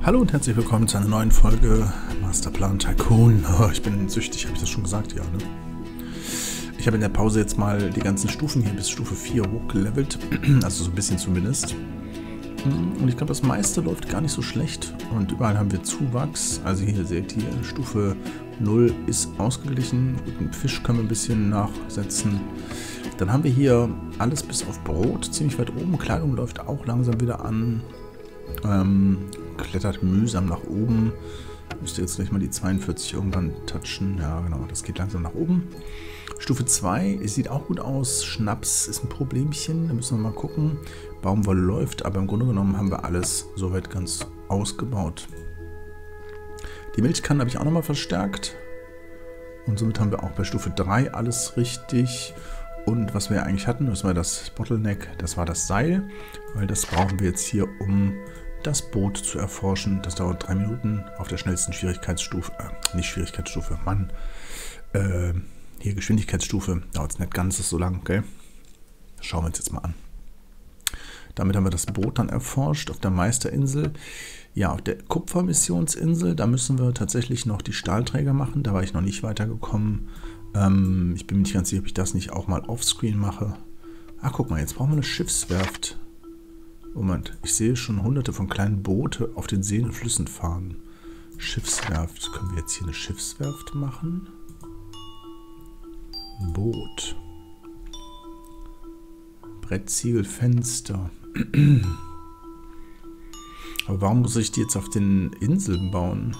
Hallo und herzlich willkommen zu einer neuen Folge Masterplan Tycoon. Oh, ich bin süchtig, habe ich das schon gesagt? Ja, ne? Ich habe in der Pause jetzt mal die ganzen Stufen hier bis Stufe 4 hochgelevelt, also so ein bisschen zumindest. Und ich glaube, das meiste läuft gar nicht so schlecht und überall haben wir Zuwachs. Also hier seht ihr, Stufe 0 ist ausgeglichen. Guten Fisch können wir ein bisschen nachsetzen. Dann haben wir hier alles bis auf Brot ziemlich weit oben. Kleidung läuft auch langsam wieder an. Klettert mühsam nach oben. Müsste jetzt gleich mal die 42 irgendwann touchen. Ja, genau, das geht langsam nach oben. Stufe 2, es sieht auch gut aus. Schnaps ist ein Problemchen. Da müssen wir mal gucken. Baumwolle läuft, aber im Grunde genommen haben wir alles soweit ganz ausgebaut. Die Milchkannen habe ich auch nochmal verstärkt. Und somit haben wir auch bei Stufe 3 alles richtig. Und was wir ja eigentlich hatten, das war das Bottleneck, das war das Seil. Weil das brauchen wir jetzt hier, um das Boot zu erforschen. Das dauert 3 Minuten auf der schnellsten Schwierigkeitsstufe. Nicht Schwierigkeitsstufe, Mann. Hier Geschwindigkeitsstufe. Dauert es nicht ganz so lang, gell? Das schauen wir uns jetzt mal an. Damit haben wir das Boot dann erforscht auf der Meisterinsel. Ja, auf der Kupfermissionsinsel, da müssen wir tatsächlich noch die Stahlträger machen. Da war ich noch nicht weitergekommen. Ich bin mir nicht ganz sicher, ob ich das nicht auch mal offscreen mache. Ach, guck mal, jetzt brauchen wir eine Schiffswerft. Moment, ich sehe schon hunderte von kleinen Boote auf den Seen und Flüssen fahren. Schiffswerft. Können wir jetzt hier eine Schiffswerft machen? Boot. Brett, Ziegel, Fenster. Aber warum muss ich die jetzt auf den Inseln bauen?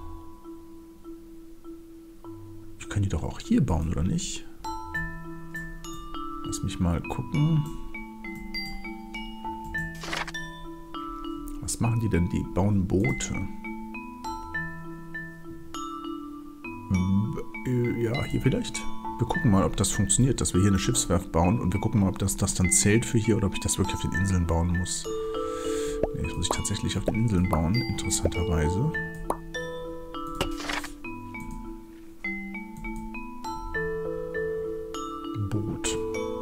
Ich kann die doch auch hier bauen, oder nicht? Lass mich mal gucken. Was machen die denn? Die bauen Boote. Ja, hier vielleicht. Wir gucken mal, ob das funktioniert, dass wir hier eine Schiffswerft bauen. Und wir gucken mal, ob das dann zählt für hier oder ob ich das wirklich auf den Inseln bauen muss. Nee, das muss ich tatsächlich auf den Inseln bauen, interessanterweise. Boot.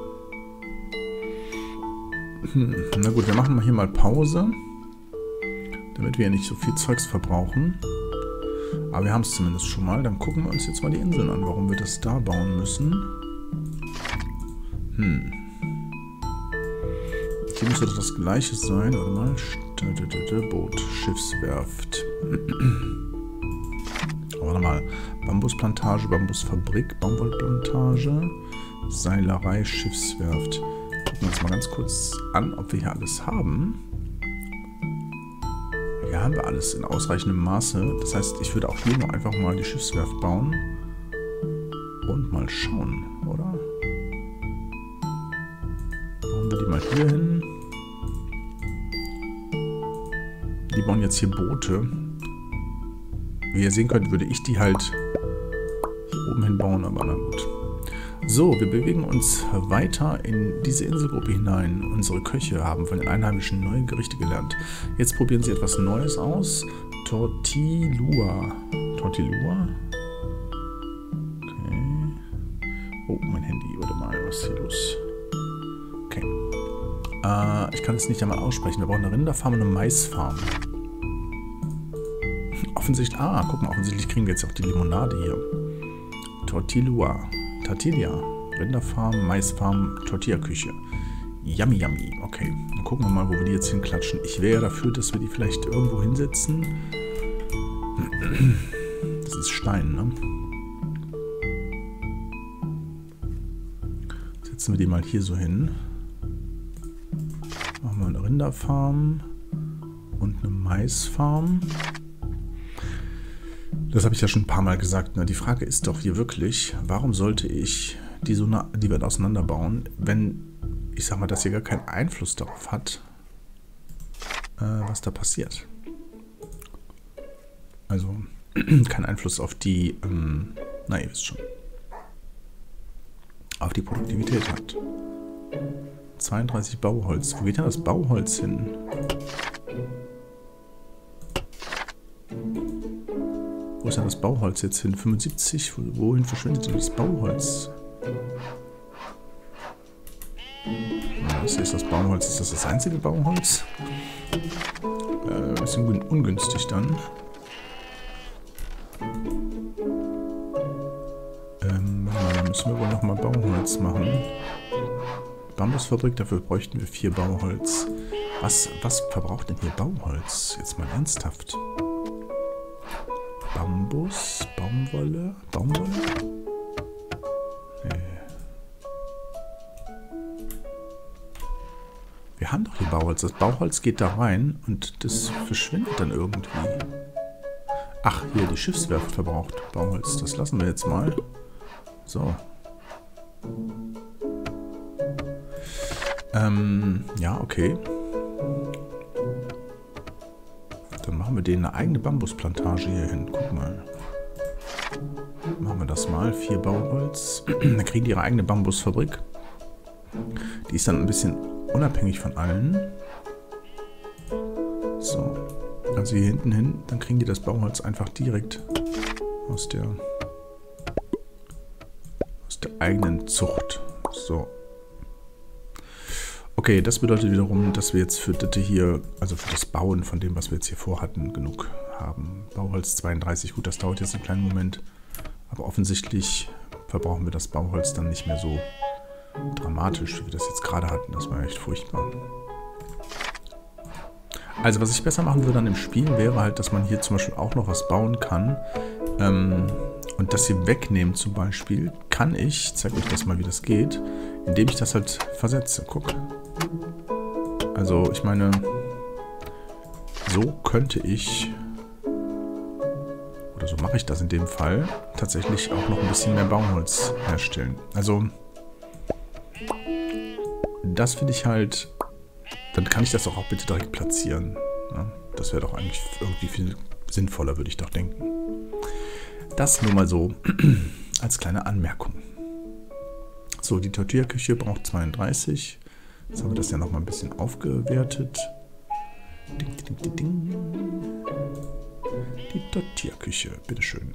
Na gut, wir machen mal hier mal Pause. Damit wir ja nicht so viel Zeugs verbrauchen. Aber wir haben es zumindest schon mal. Dann gucken wir uns jetzt mal die Inseln an, warum wir das da bauen müssen. Hier müsste das gleiche sein. Warte mal. Boot, Schiffswerft. Warte mal. Bambusplantage, Bambusfabrik, Baumwollplantage, Seilerei, Schiffswerft. Gucken wir uns mal ganz kurz an, ob wir hier alles haben. Hier haben wir alles in ausreichendem Maße. Das heißt, ich würde auch hier nur einfach mal die Schiffswerft bauen. Und mal schauen, oder? Bauen wir die mal hier hin. Die bauen jetzt hier Boote. Wie ihr sehen könnt, würde ich die halt hier oben hin bauen, aber na gut. So, wir bewegen uns weiter in diese Inselgruppe hinein. Unsere Köche haben von den Einheimischen neue Gerichte gelernt. Jetzt probieren sie etwas Neues aus. Tortillua. Tortillua? Okay. Oh, mein Handy. Warte mal, was ist hier los? Okay. Ich kann es nicht einmal aussprechen. Wir brauchen eine Rinderfarm und eine Maisfarm. Offensichtlich, guck mal, offensichtlich kriegen wir jetzt auch die Limonade hier. Tortillua. Tortilla, Rinderfarm, Maisfarm, Tortilla-Küche. Yummy, yummy. Okay, dann gucken wir mal, wo wir die jetzt hinklatschen. Ich wäre dafür, dass wir die vielleicht irgendwo hinsetzen. Das ist Stein, ne? Setzen wir die mal hier so hin. Machen wir eine Rinderfarm und eine Maisfarm. Das habe ich ja schon ein paar Mal gesagt. Ne? Die Frage ist doch hier wirklich, warum sollte ich die so die weit auseinanderbauen, wenn, ich sag mal, das hier gar keinen Einfluss darauf hat, was da passiert. Also, keinen Einfluss auf die, na ihr wisst schon, auf die Produktivität hat. 32 Bauholz. Wo geht denn das Bauholz hin? Wo ist denn das Bauholz jetzt hin? 75? Wohin verschwindet denn das Bauholz? Was ist das Bauholz? Ist das das einzige Bauholz? ein bisschen ungünstig dann. Da müssen wir wohl nochmal Bauholz machen. Bambusfabrik, dafür bräuchten wir 4 Bauholz. Was verbraucht denn hier Bauholz? Jetzt mal ernsthaft. Bambus, Baumwolle? Nee. Wir haben doch hier Bauholz. Das Bauholz geht da rein und das verschwindet dann irgendwie. Ach, hier, die Schiffswerft verbraucht Bauholz. Das lassen wir jetzt mal. So. Ja, okay. Dann machen wir denen eine eigene Bambusplantage hier hin. Guck mal. Machen wir das mal. 4 Bauholz. Dann kriegen die ihre eigene Bambusfabrik. Die ist dann ein bisschen unabhängig von allen. So. Also hier hinten hin, dann kriegen die das Bauholz einfach direkt aus der eigenen Zucht. So. Okay, das bedeutet wiederum, dass wir jetzt für das hier, also für das Bauen von dem, was wir jetzt hier vorhatten, genug haben. Bauholz 32, gut, das dauert jetzt einen kleinen Moment. Aber offensichtlich verbrauchen wir das Bauholz dann nicht mehr so dramatisch, wie wir das jetzt gerade hatten. Das war echt furchtbar. Also was ich besser machen würde an dem Spiel, wäre halt, dass man hier zum Beispiel auch noch was bauen kann. Und das hier wegnehmen zum Beispiel, kann ich, zeige euch das mal, wie das geht, indem ich das halt versetze. Guck. Also ich meine, so könnte ich, oder so mache ich das in dem Fall, tatsächlich auch noch ein bisschen mehr Baumholz herstellen. Also das finde ich halt, dann kann ich das doch auch bitte direkt platzieren. Ja, das wäre doch eigentlich irgendwie viel sinnvoller, würde ich doch denken. Das nur mal so als kleine Anmerkung. So, die Tortilla-Küche braucht 32. Jetzt haben wir das ja noch mal ein bisschen aufgewertet. Ding, ding, ding, ding. Die Tortilla-Küche, bitteschön.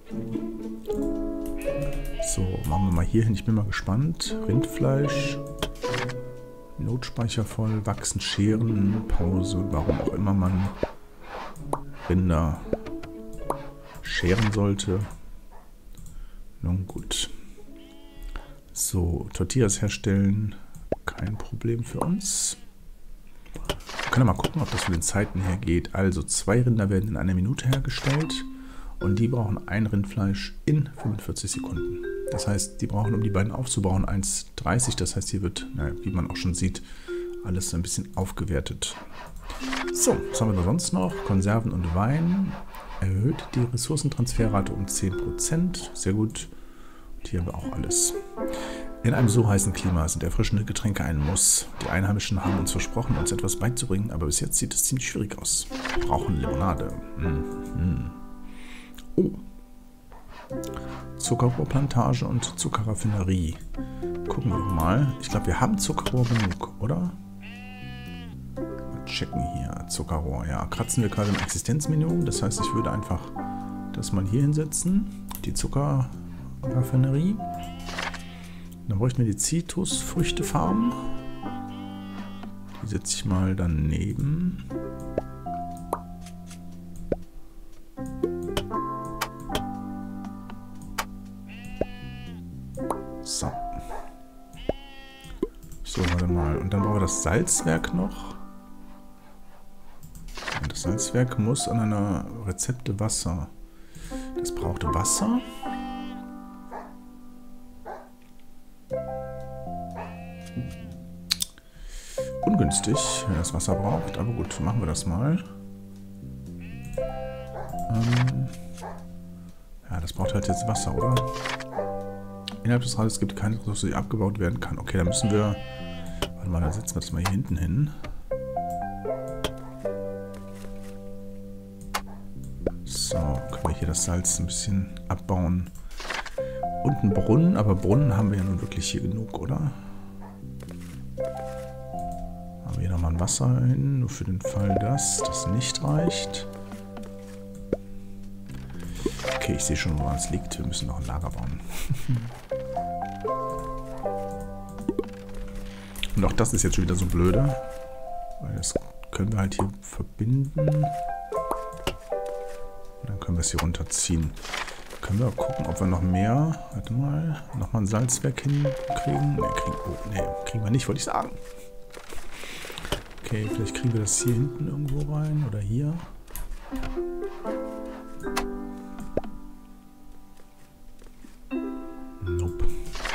So, machen wir mal hier hin. Ich bin mal gespannt. Rindfleisch. Notspeicher voll. Wachsen, Scheren. Pause. Warum auch immer man Rinder scheren sollte. Nun gut. So, Tortillas herstellen. Kein Problem für uns. Wir können mal gucken, ob das von den Zeiten her geht. Also 2 Rinder werden in 1 Minute hergestellt und die brauchen ein Rindfleisch in 45 Sekunden. Das heißt, die brauchen, um die beiden aufzubauen, 1,30. Das heißt, hier wird, naja, wie man auch schon sieht, alles ein bisschen aufgewertet. So, was haben wir da sonst noch? Konserven und Wein. Erhöht die Ressourcentransferrate um 10%. Sehr gut. Und hier haben wir auch alles. In einem so heißen Klima sind erfrischende Getränke ein Muss. Die Einheimischen haben uns versprochen, uns etwas beizubringen, aber bis jetzt sieht es ziemlich schwierig aus. Wir brauchen Limonade. Oh. Zuckerrohrplantage und Zuckerraffinerie. Gucken wir mal. Ich glaube, wir haben Zuckerrohr genug, oder? Mal checken hier. Zuckerrohr, ja. Kratzen wir gerade im Existenzminimum. Das heißt, ich würde einfach das mal hier hinsetzen. Die Zuckerraffinerie. Dann bräuchten wir die Zitrusfrüchtefarm. Die setze ich mal daneben. So. So, warte mal. Und dann brauchen wir das Salzwerk noch. Und das Salzwerk muss an einer Rezepte Wasser. Das braucht Wasser. Ungünstig, wenn das Wasser braucht. Aber gut, machen wir das mal. Ja, das braucht halt jetzt Wasser, oder? Innerhalb des Rades gibt es keine Ressource, die abgebaut werden kann. Okay, dann müssen wir... Warte mal, dann setzen wir das mal hier hinten hin. So, können wir hier das Salz ein bisschen abbauen. Und einen Brunnen, aber Brunnen haben wir ja nun wirklich hier genug, oder? Haben wir hier nochmal ein Wasser hin, nur für den Fall, dass das nicht reicht. Okay, ich sehe schon, woran es liegt. Wir müssen noch ein Lager bauen. Und auch das ist jetzt schon wieder so blöde. Weil das können wir halt hier verbinden. Und dann können wir es hier runterziehen. Können wir gucken, ob wir noch mehr, warte mal, nochmal ein Salzwerk hinkriegen. Ne, kriegen wir nicht, wollte ich sagen. Okay, vielleicht kriegen wir das hier hinten irgendwo rein oder hier. Nope.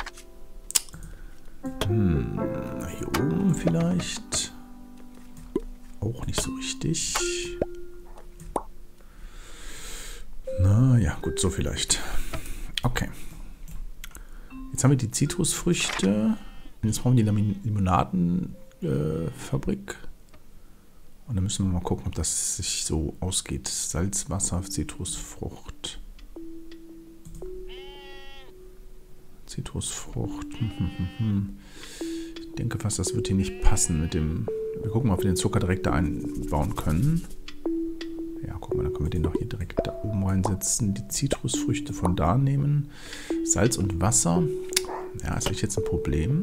Hier oben vielleicht. Auch nicht so richtig. Na ja, gut, so vielleicht. Okay. Jetzt haben wir die Zitrusfrüchte. Und jetzt brauchen wir die Limonadenfabrik. Und dann müssen wir mal gucken, ob das sich so ausgeht. Salz, Wasser, Zitrusfrucht. Zitrusfrucht. Ich denke fast, das wird hier nicht passen mit dem... Wir gucken mal, ob wir den Zucker direkt da einbauen können. Ja, guck mal, dann können wir den doch hier direkt da oben reinsetzen. Die Zitrusfrüchte von da nehmen. Salz und Wasser. Ja, ist echt jetzt ein Problem.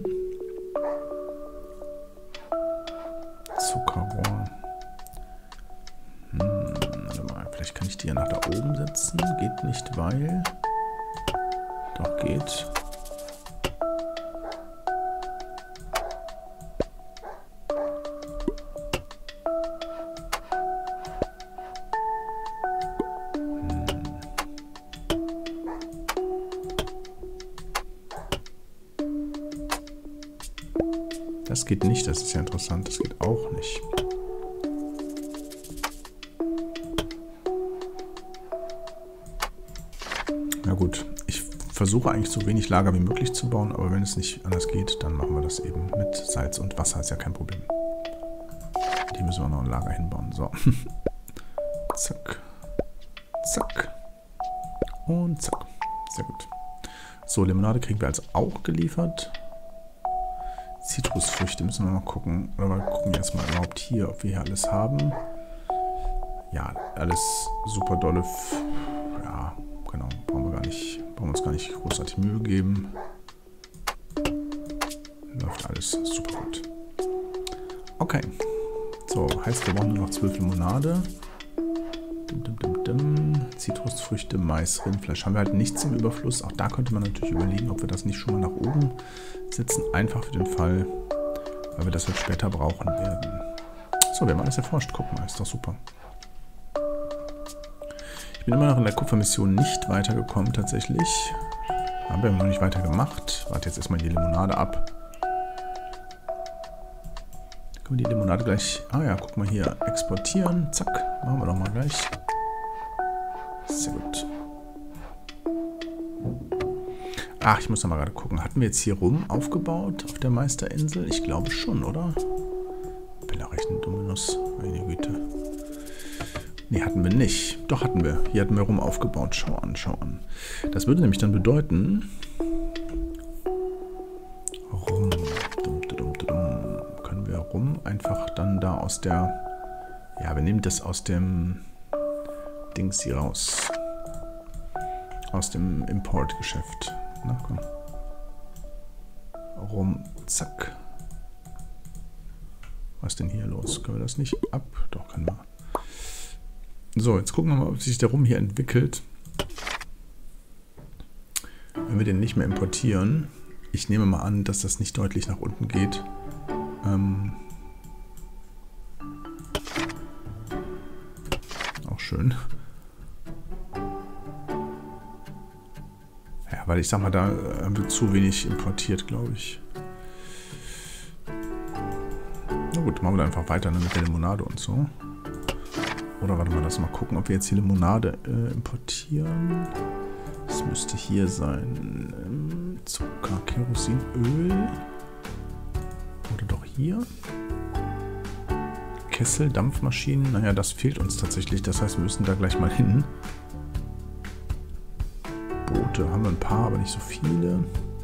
Zuckerrohr. Warte mal, vielleicht kann ich die ja nach da oben setzen. Geht nicht, weil... Doch, geht. Das geht nicht, das ist ja interessant. Das geht auch nicht. Na gut, ich versuche eigentlich so wenig Lager wie möglich zu bauen, aber wenn es nicht anders geht, dann machen wir das eben mit Salz und Wasser, ist ja kein Problem. Die müssen wir noch ein Lager hinbauen. So. Zack. Zack. Und zack. Sehr gut. So, Limonade kriegen wir also auch geliefert. Zitrusfrüchte müssen wir mal gucken. Oder wir gucken erstmal überhaupt hier, ob wir hier alles haben. Ja, alles super dolle. Ja, genau. Brauchen wir uns gar nicht großartig Mühe geben. Läuft alles super gut. Okay. So, heißt, wir brauchen nur noch 12 Limonade. Zitrusfrüchte, Mais, Rindfleisch. Haben wir halt nichts im Überfluss. Auch da könnte man natürlich überlegen, ob wir das nicht schon mal nach oben setzen. Einfach für den Fall, weil wir das halt später brauchen werden. So, wir haben alles erforscht. Guck mal, ist doch super. Ich bin immer noch in der Kupfermission nicht weitergekommen tatsächlich. Haben wir noch nicht weiter gemacht. Warte jetzt erstmal die Limonade ab. Können wir die Limonade gleich... Ah ja, guck mal hier. Exportieren. Zack. Machen wir doch mal gleich. Sehr gut. Ach, ich muss noch mal gerade gucken. Hatten wir jetzt hier rum aufgebaut auf der Meisterinsel? Ich glaube schon, oder? Ich bin auch echt ein dumme Nuss. Meine Güte. Nee, hatten wir nicht. Doch, hatten wir. Hier hatten wir rum aufgebaut. Schau an, schau an. Das würde nämlich dann bedeuten... Rum. Können wir rum einfach dann da aus der... Ja, wir nehmen das aus dem... Dings hier raus. Aus dem Importgeschäft. Na komm. Rum, zack. Was ist denn hier los? Können wir das nicht ab? Doch, können wir. So, jetzt gucken wir mal, ob sich der Rum hier entwickelt. Wenn wir den nicht mehr importieren. Ich nehme mal an, dass das nicht deutlich nach unten geht. Auch schön. Weil ich sag mal, da haben wir zu wenig importiert, glaube ich. Na gut, machen wir einfach weiter mit der Limonade und so. Oder warte mal, lass mal gucken, ob wir jetzt hier Limonade importieren. Das müsste hier sein. Zucker, Kerosin, Öl. Oder doch hier. Kessel, Dampfmaschinen. Naja, das fehlt uns tatsächlich. Das heißt, wir müssen da gleich mal hin. Boote haben wir ein paar, aber nicht so viele.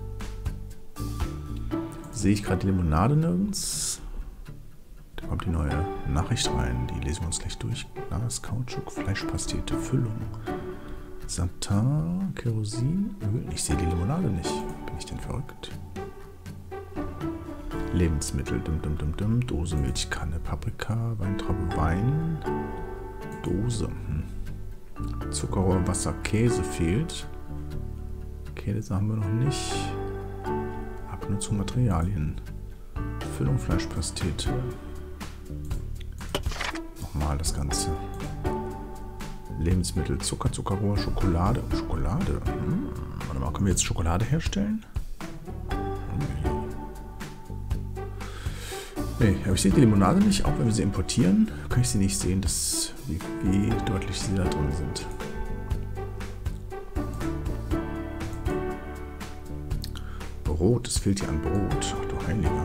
Sehe ich gerade die Limonade nirgends. Da kommt die neue Nachricht rein. Die lesen wir uns gleich durch. Glas, Kautschuk, Fleischpastete, Füllung. Satin, Kerosin, Öl. Ich sehe die Limonade nicht. Bin ich denn verrückt? Lebensmittel. Dose, Milchkanne, Paprika, Weintraube, Wein. Dose. Zuckerrohr, Wasser, Käse fehlt. Käse haben wir noch nicht. Abnutzung Materialien. Füllung, Fleischpastete. Nochmal das Ganze. Lebensmittel, Zucker, Zuckerrohr, Schokolade. Schokolade. Warte mal, können wir jetzt Schokolade herstellen? Nee, aber ich sehe die Limonade nicht. Auch wenn wir sie importieren, kann ich sie nicht sehen, wie deutlich sie da drin sind. Brot, es fehlt hier an Brot. Ach du Heiliger.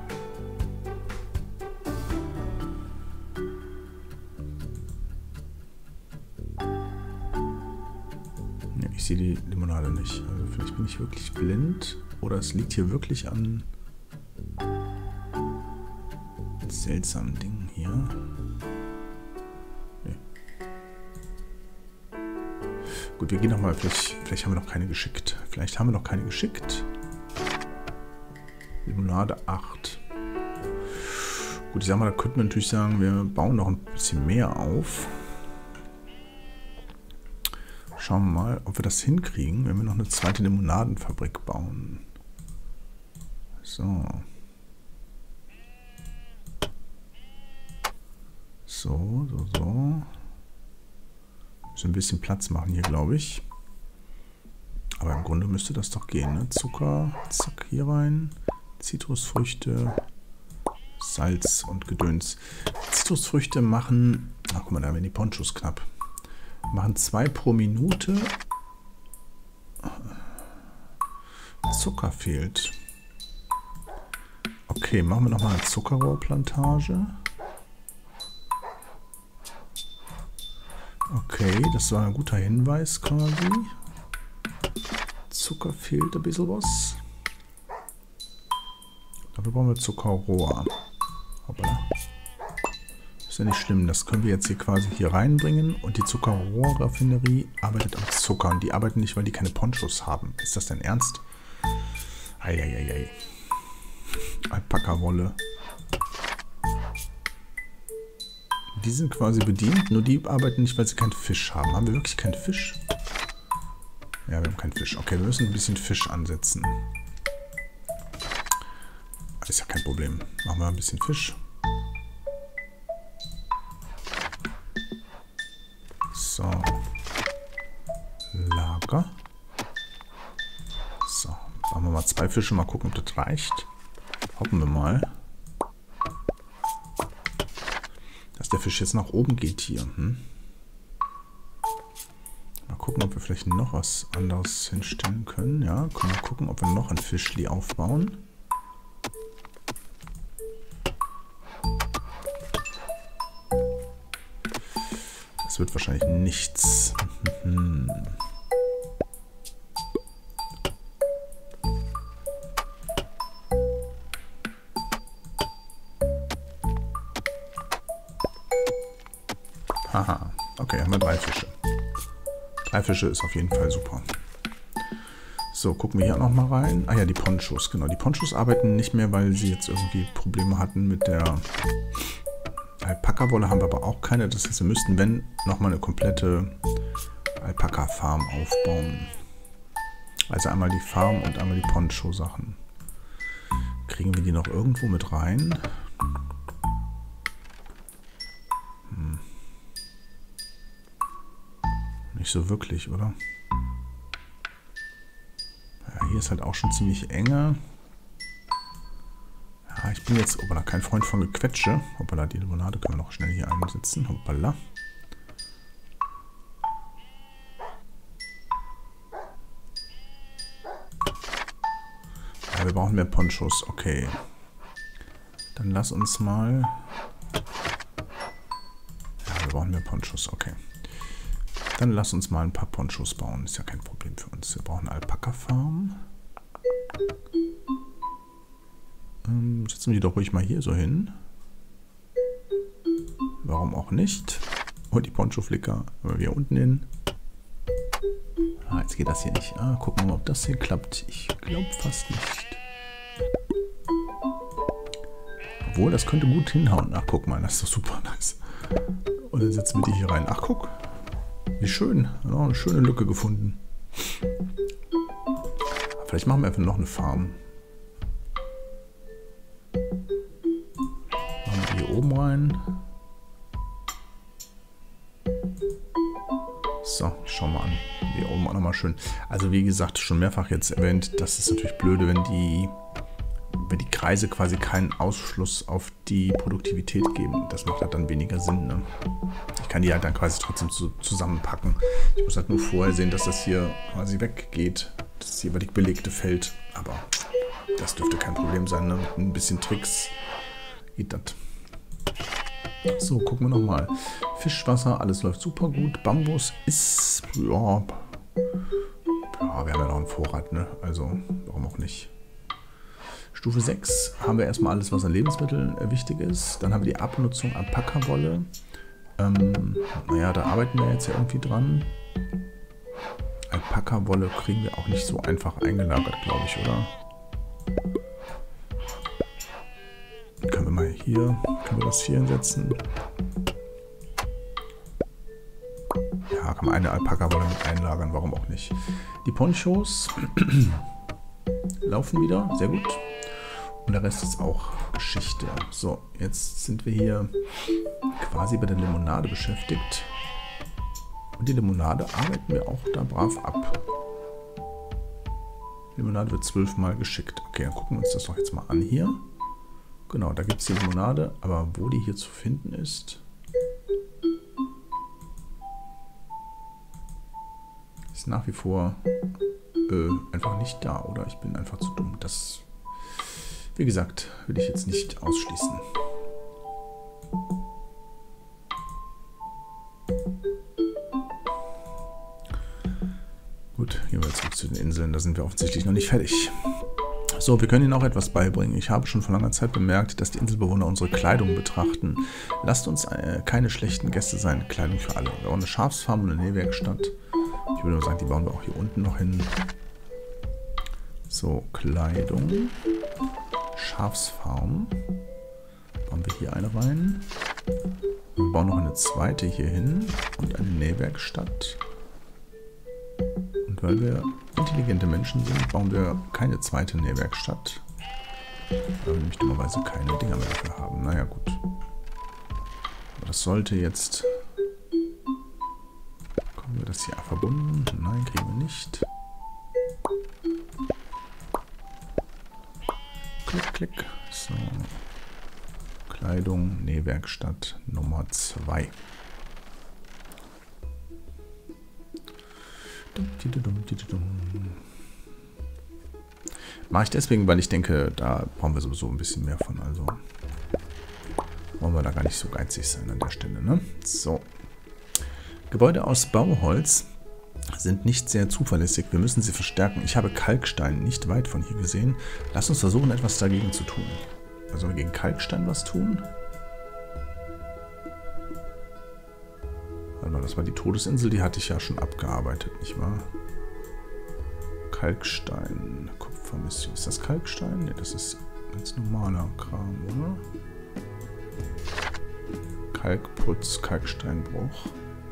Nee, ich sehe die Limonade nicht. Also vielleicht bin ich wirklich blind. Oder es liegt hier wirklich an seltsamen Dingen hier. Nee. Gut, wir gehen nochmal. Vielleicht haben wir noch keine geschickt. Vielleicht haben wir noch keine geschickt. Limonade 8. Gut, ich sag mal, da könnten wir natürlich sagen, wir bauen noch ein bisschen mehr auf. Schauen wir mal, ob wir das hinkriegen, wenn wir noch eine zweite Limonadenfabrik bauen. So. So. Müssen ein bisschen Platz machen hier, glaube ich. Aber im Grunde müsste das doch gehen, ne? Zucker, zack, hier rein. Zitrusfrüchte, Salz und Gedöns. Zitrusfrüchte machen, ach guck mal, da werden die Ponchos knapp. Machen 2 pro Minute. Zucker fehlt. Okay, machen wir nochmal eine Zuckerrohrplantage. Okay, das war ein guter Hinweis quasi. Zucker fehlt ein bisschen was. Dafür brauchen wir Zuckerrohr. Hoppala. Ist ja nicht schlimm, das können wir jetzt hier quasi hier reinbringen. Und die Zuckerrohrraffinerie arbeitet am Zucker. Und die arbeiten nicht, weil die keine Ponchos haben. Ist das denn ernst? Eieiei. Alpaka-Wolle. Die sind quasi bedient, nur die arbeiten nicht, weil sie keinen Fisch haben. Haben wir wirklich keinen Fisch? Ja, wir haben keinen Fisch. Okay, wir müssen ein bisschen Fisch ansetzen. Ist ja kein Problem. Machen wir ein bisschen Fisch. So. Lager. So. Machen wir mal 2 Fische. Mal gucken, ob das reicht. Hoffen wir mal. Dass der Fisch jetzt nach oben geht hier. Mal gucken, ob wir vielleicht noch was anderes hinstellen können. Ja, können wir gucken, ob wir noch ein Fischli aufbauen. Das wird wahrscheinlich nichts. Haha, okay, haben wir 3 Fische. 3 Fische ist auf jeden Fall super. So, gucken wir hier noch mal rein. Ah ja, die Ponchos, genau. Die Ponchos arbeiten nicht mehr, weil sie jetzt irgendwie Probleme hatten mit der Alpaka-Wolle, haben wir aber auch keine. Das heißt, wir müssten, wenn, nochmal eine komplette Alpaka-Farm aufbauen. Also einmal die Farm und einmal die Poncho-Sachen. Kriegen wir die noch irgendwo mit rein? Nicht so wirklich, oder? Ja, hier ist halt auch schon ziemlich enge. Ja, ich bin jetzt, hoppala, kein Freund von Gequetsche. Hoppala, die Limonade können wir noch schnell hier einsetzen. Hoppala. Ja, wir brauchen mehr Ponchos. Okay. Dann lass uns mal... Ja, wir brauchen mehr Ponchos. Okay. Dann lass uns mal ein paar Ponchos bauen. Ist ja kein Problem für uns. Wir brauchen eine Alpaka-Farm. Setzen wir die doch ruhig mal hier so hin. Warum auch nicht? Und die Poncho-Flicker. Aber wir unten hin. Ah, jetzt geht das hier nicht. Ah, gucken wir mal, ob das hier klappt. Ich glaube fast nicht. Obwohl, das könnte gut hinhauen. Ach, guck mal, das ist doch super nice. Und dann setzen wir die hier rein. Ach, guck. Wie schön. Noch eine schöne Lücke gefunden. Vielleicht machen wir einfach noch eine Farm. Machen wir hier oben rein. So, schauen wir an. Hier oben auch nochmal schön. Also wie gesagt, schon mehrfach jetzt erwähnt, das ist natürlich blöde, wenn die Kreise quasi keinen Ausschluss auf die Produktivität geben. Das macht halt dann weniger Sinn. Ne? Ich kann die halt dann quasi trotzdem zusammenpacken. Ich muss halt nur vorher sehen, dass das hier quasi weggeht, das jeweilig belegte Feld. Aber das dürfte kein Problem sein. Ne? Mit ein bisschen Tricks geht das. So, gucken wir nochmal. Fischwasser, alles läuft super gut. Bambus ist, ja, wir haben ja noch einen Vorrat, ne? Also, warum auch nicht. Stufe 6 haben wir erstmal alles, was an Lebensmitteln wichtig ist. Dann haben wir die Abnutzung Alpaka-Wolle. Naja, da arbeiten wir jetzt ja irgendwie dran. Alpaka-Wolle kriegen wir auch nicht so einfach eingelagert, glaube ich, oder? Können wir mal hier, können wir das hier hinsetzen? Ja, kann man eine Alpaka-Wolle mit einlagern, warum auch nicht. Die Ponchos laufen wieder, sehr gut. Und der Rest ist auch Geschichte. So, jetzt sind wir hier quasi bei der Limonade beschäftigt. Und die Limonade arbeiten wir auch da brav ab. Die Limonade wird 12 Mal geschickt. Okay, dann gucken wir uns das doch jetzt mal an hier. Genau, da gibt es die Limonade, aber wo die hier zu finden ist nach wie vor einfach nicht da, oder? Ich bin einfach zu dumm. Das, wie gesagt, will ich jetzt nicht ausschließen. Gut, gehen wir zurück zu den Inseln. Da sind wir offensichtlich noch nicht fertig. So, wir können Ihnen auch etwas beibringen. Ich habe schon vor langer Zeit bemerkt, dass die Inselbewohner unsere Kleidung betrachten. Lasst uns keine schlechten Gäste sein. Kleidung für alle. Wir bauen eine Schafsfarm und eine Nähwerkstatt. Ich würde nur sagen, die bauen wir auch hier unten noch hin. So, Kleidung. Schafsfarm. Bauen wir hier eine rein. Wir bauen noch eine zweite hier hin. Und eine Nähwerkstatt. Und weil wir intelligente Menschen sind, bauen wir keine zweite Nähwerkstatt. Weil wir nämlich dummerweise keine Dinger mehr dafür haben. Naja, gut. Aber das sollte jetzt... Haben wir das hier verbunden? Nein, kriegen wir nicht. Klick, klick. So. Kleidung, Nähwerkstatt Nummer 2. Mache ich deswegen, weil ich denke, da brauchen wir sowieso ein bisschen mehr von. Also wollen wir da gar nicht so geizig sein an der Stelle, ne? So. Gebäude aus Bauholz sind nicht sehr zuverlässig. Wir müssen sie verstärken. Ich habe Kalkstein nicht weit von hier gesehen. Lass uns versuchen, etwas dagegen zu tun. Also wir gegen Kalkstein was tun. Warte mal, das war die Todesinsel, die hatte ich ja schon abgearbeitet, nicht wahr? Kalkstein, Kupfermission. Ist das Kalkstein? Ne, das ist ganz normaler Kram, oder? Kalkputz, Kalksteinbruch.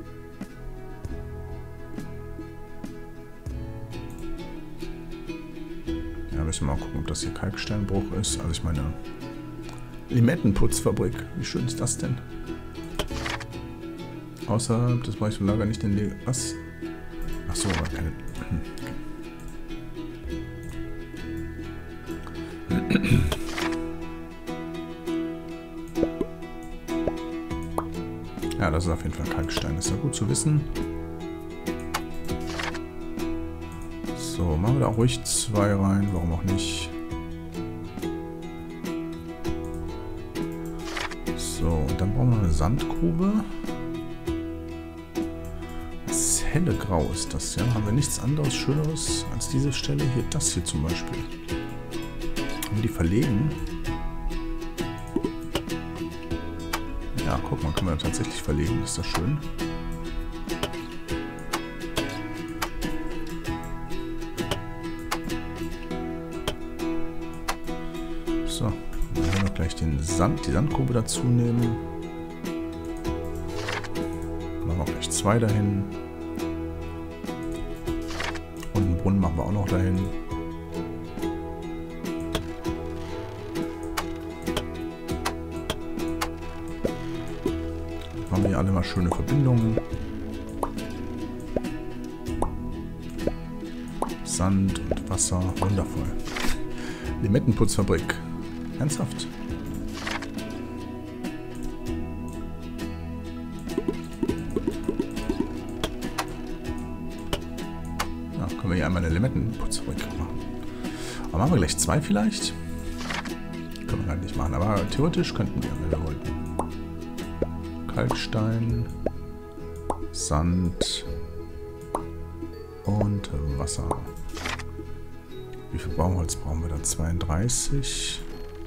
Ja, müssen wir mal gucken, ob das hier Kalksteinbruch ist. Also ich meine, Limettenputzfabrik. Wie schön ist das denn? Außerhalb des Bereichs von Lager nicht den was? Ach so, aber keine... Ja, das ist auf jeden Fall Kalkstein. Das ist ja gut zu wissen. So, machen wir da ruhig 2 rein. Warum auch nicht? So, und dann brauchen wir noch eine Sandgrube. Das helle Grau ist das, ja. Haben wir nichts anderes Schöneres als diese Stelle hier. Das hier zum Beispiel. Wenn wir die verlegen. Ja, guck mal, können wir tatsächlich verlegen. Ist das schön. So, dann haben wir noch gleich die Sandgrube dazu nehmen. Machen wir auch gleich 2 dahin. Und einen Brunnen machen wir auch noch dahin. Haben wir hier alle mal schöne Verbindungen. Sand und Wasser. Wundervoll. Limettenputzfabrik. Ernsthaft. Ja, können wir hier einmal eine Limettenputzfabrik machen. Aber machen wir gleich 2 vielleicht? Können wir halt nicht machen, aber theoretisch könnten wir, wenn wir wollten. Kalkstein, Sand und Wasser. Wie viel Baumholz brauchen wir da? 32.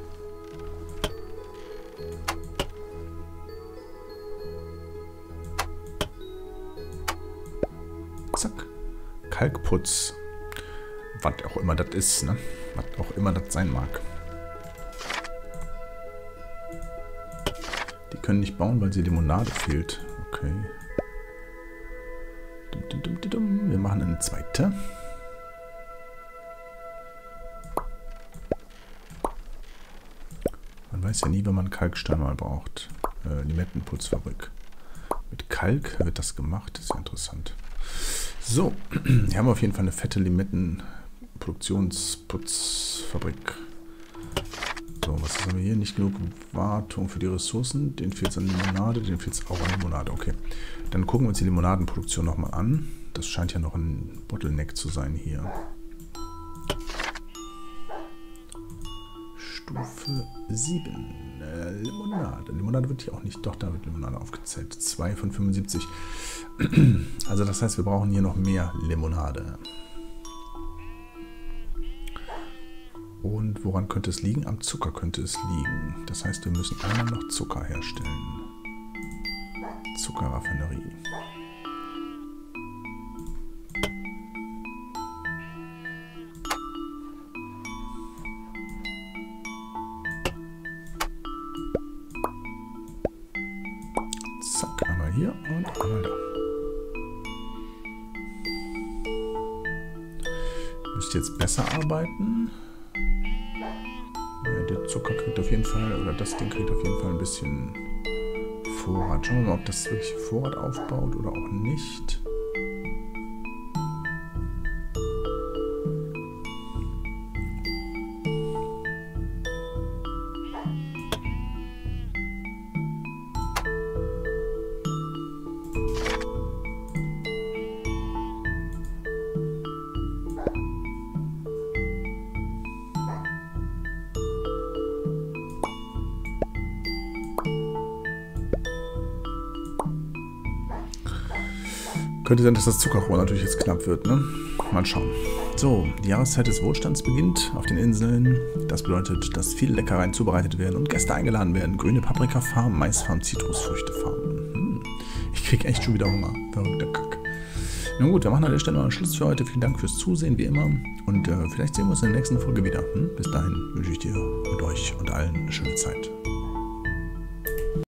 Zack. Kalkputz. Was auch immer das ist, ne? Was auch immer das sein mag. Die können nicht bauen, weil sie Limonade fehlt. Okay. Wir machen eine zweite. Man weiß ja nie, wenn man Kalkstein mal braucht. Limettenputzfabrik. Mit Kalk wird das gemacht. Das ist ja interessant. So, hier haben wir auf jeden Fall eine fette Limettenproduktionsputzfabrik. So, was haben wir hier? Nicht genug Wartung für die Ressourcen. Den fehlt es an Limonade, den fehlt es auch an Limonade. Okay, dann gucken wir uns die Limonadenproduktion nochmal an. Das scheint ja noch ein Bottleneck zu sein hier. Stufe 7. Limonade. Limonade wird hier auch nicht. Doch, da wird Limonade aufgezählt. 2 von 75. Also das heißt, wir brauchen hier noch mehr Limonade. Und woran könnte es liegen? Am Zucker könnte es liegen. Das heißt, wir müssen einmal noch Zucker herstellen. Zuckerraffinerie. Zack, einmal hier und einmal da. Müsste jetzt besser arbeiten. Ja, der Zucker kriegt auf jeden Fall, oder das Ding kriegt auf jeden Fall ein bisschen Vorrat. Schauen wir mal, ob das wirklich Vorrat aufbaut oder auch nicht. Könnte sein, dass das Zuckerrohr natürlich jetzt knapp wird, ne? Mal schauen. So, die Jahreszeit des Wohlstands beginnt auf den Inseln. Das bedeutet, dass viele Leckereien zubereitet werden und Gäste eingeladen werden. Grüne Paprikafarm, Maisfarm, Zitrusfrüchtefarm. Ich krieg echt schon wieder Hunger. Verrückter Kack. Na gut, wir machen an der Stelle mal einen Schluss für heute. Vielen Dank fürs Zusehen, wie immer. Und vielleicht sehen wir uns in der nächsten Folge wieder. Bis dahin wünsche ich dir und euch und allen eine schöne Zeit.